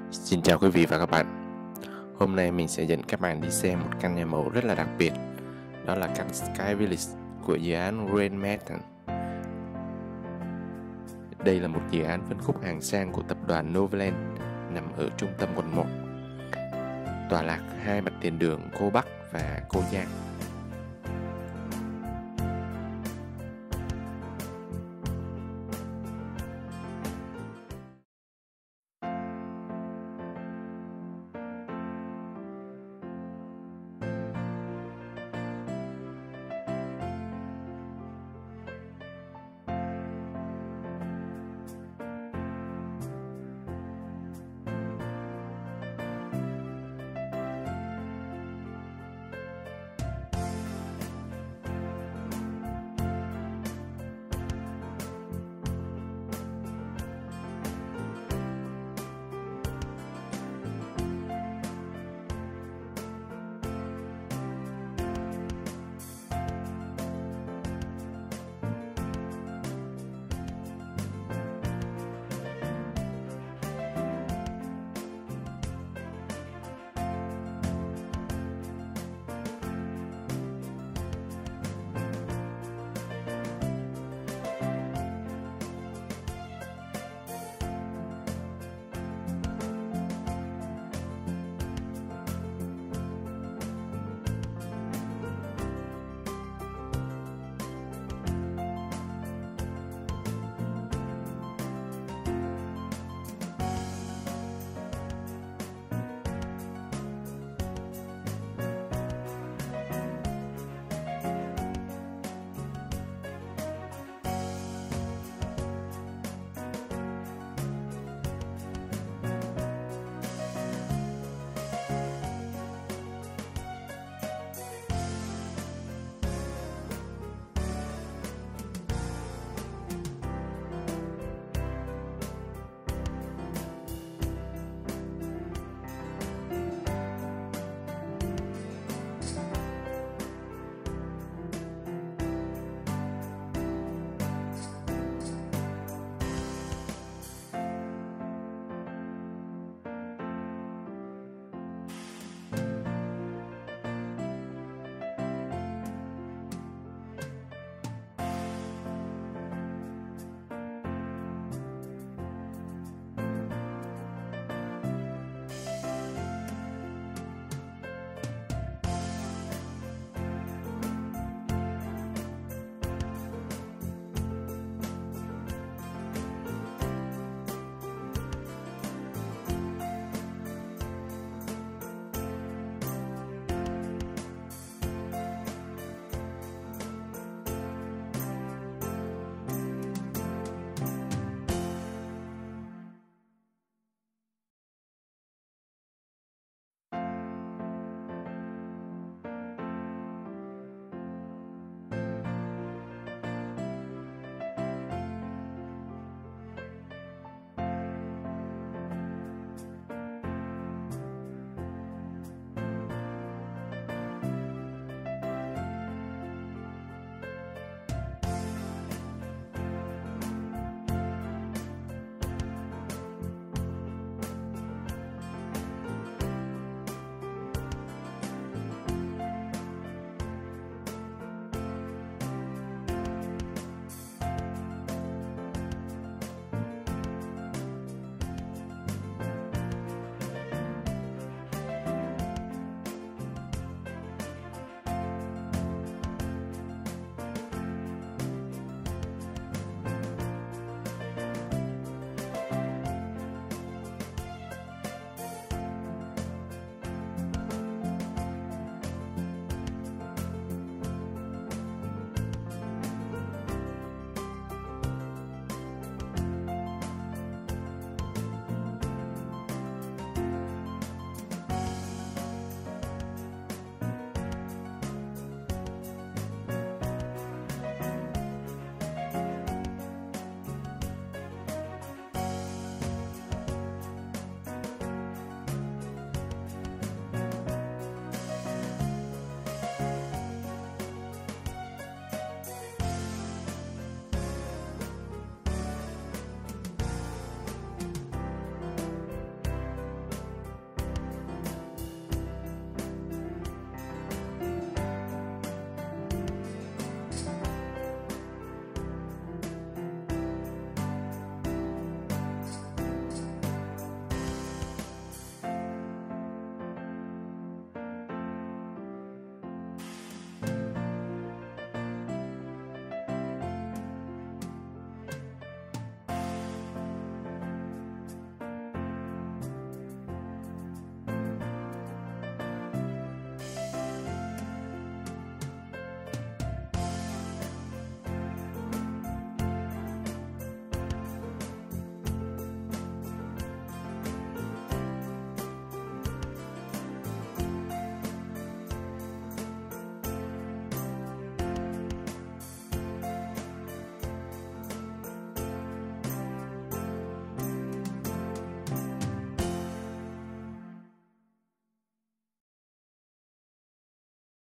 Xin chào quý vị và các bạn. Hôm nay mình sẽ dẫn các bạn đi xem một căn nhà mẫu rất là đặc biệt. Đó là căn Sky Village của dự án Grand Manhattan. Đây là một dự án phân khúc hàng sang của tập đoàn Novaland nằm ở trung tâm quận 1, tọa lạc hai mặt tiền đường Cô Bắc và Cô Giang.